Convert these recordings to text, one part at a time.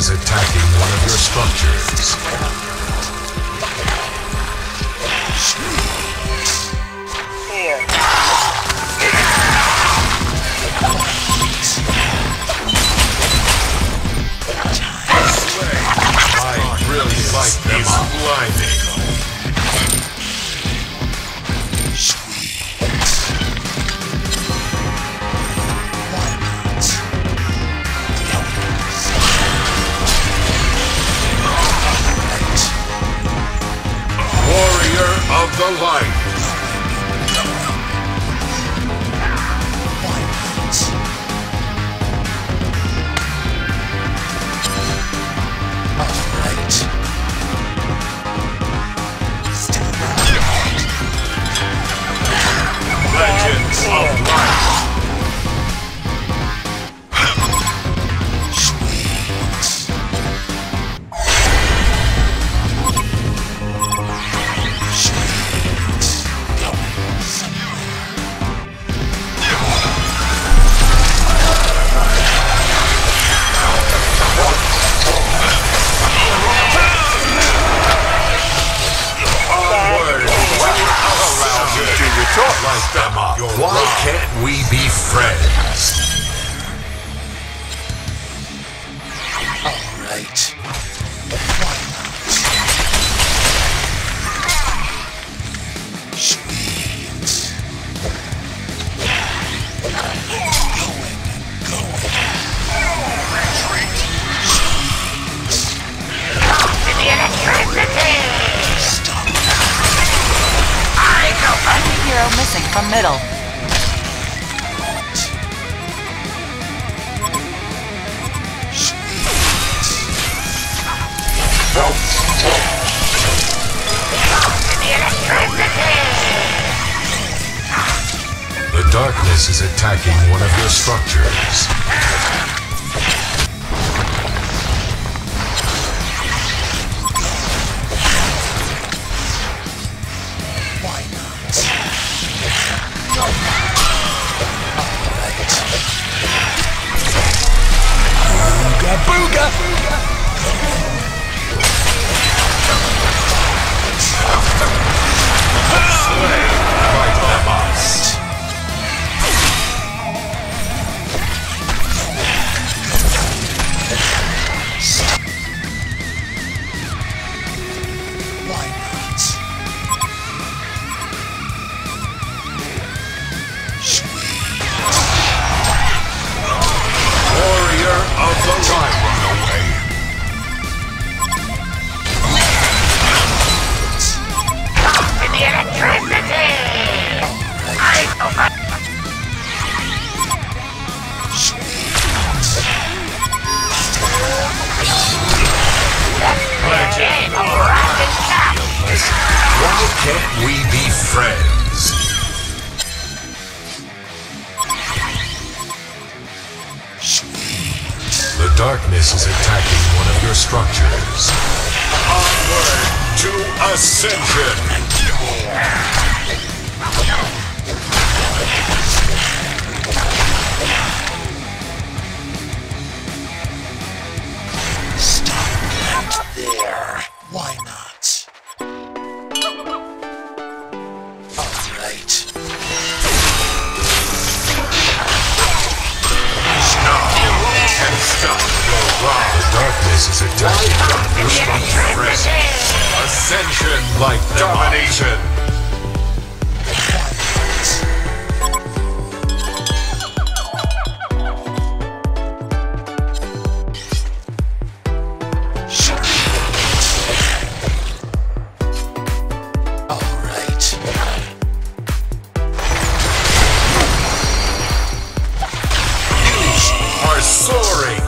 is attacking one of your structures. Here. I really like them blinding. Warrior of the light. Legends of light. Light them up. Why can't we be friends? All right. Sweet. Hero missing from middle. The darkness is attacking one of your structures. Why can't we be friends? The darkness is attacking one of your structures. Onward to ascension! Stop right there. Why not? The darkness is attacking your friends. Ascension like domination. All right. You are soaring.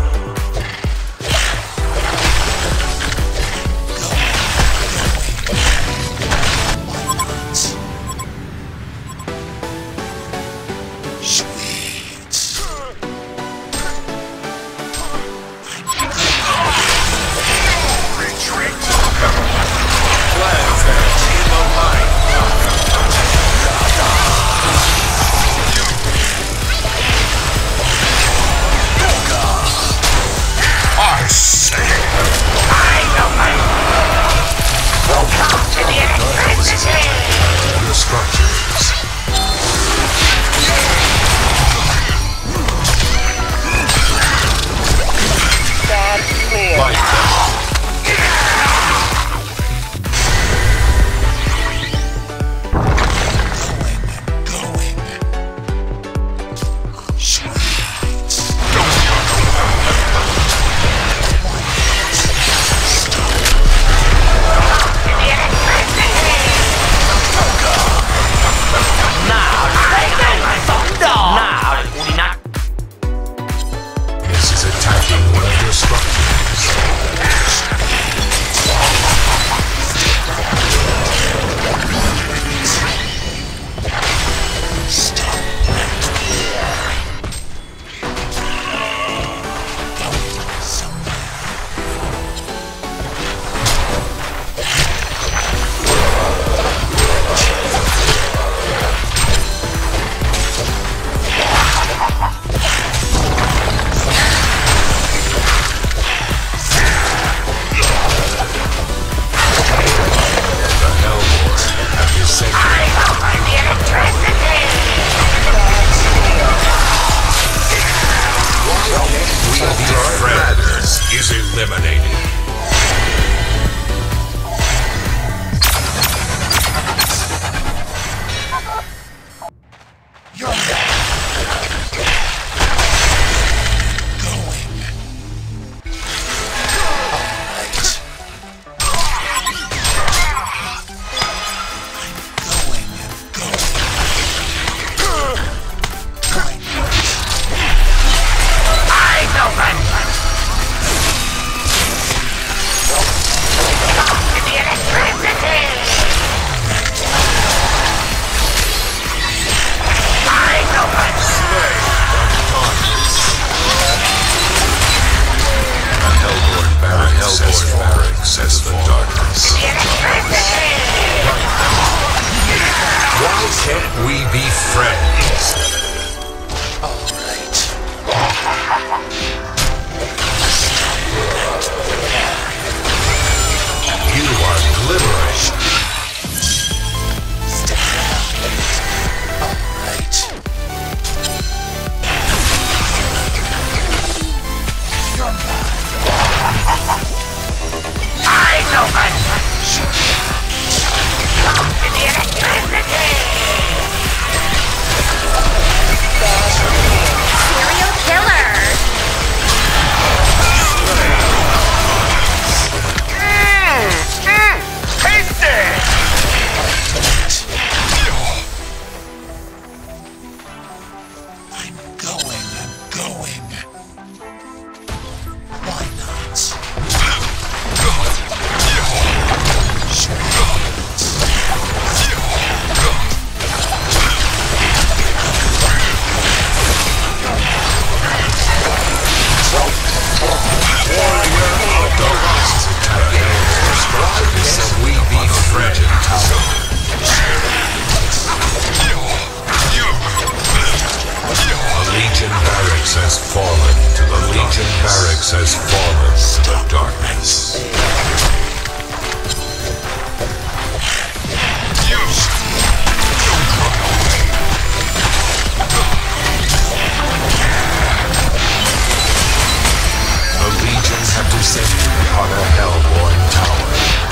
on a hellborn tower.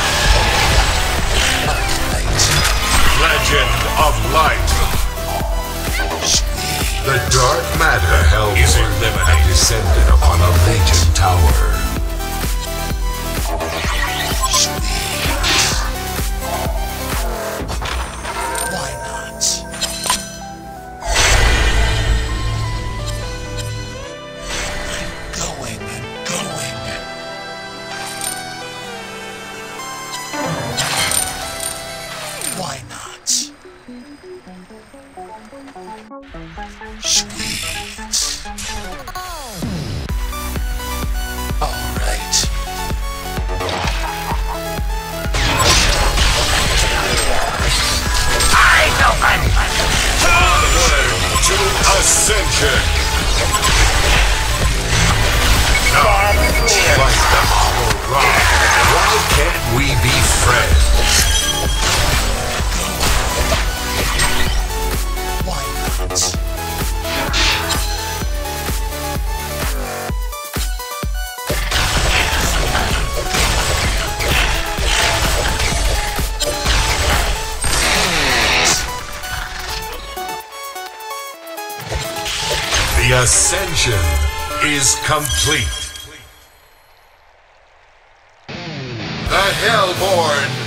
Legend of Light. The dark matter hellborn had descended upon a legion tower. Why not? I'm going. Why not? Sweet. All right. Eyes open! Onward to Ascension! Like the hollow rock, why can't we be friends? Why not? The Ascension is complete. The Hellborn